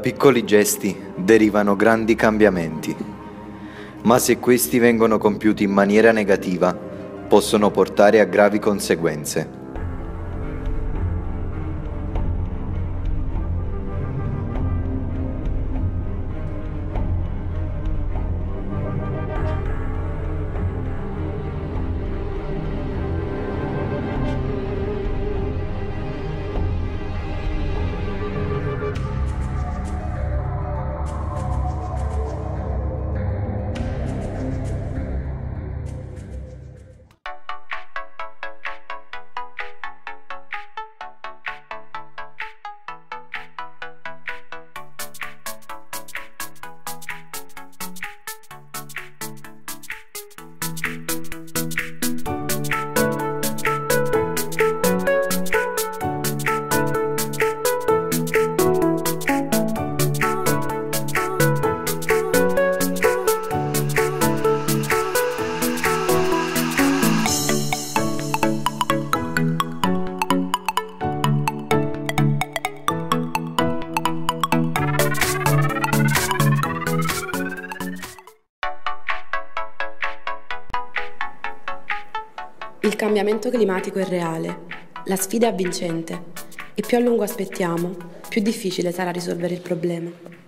Da piccoli gesti derivano grandi cambiamenti, ma se questi vengono compiuti in maniera negativa, possono portare a gravi conseguenze. Il cambiamento climatico è reale, la sfida è avvincente e più a lungo aspettiamo, più difficile sarà risolvere il problema.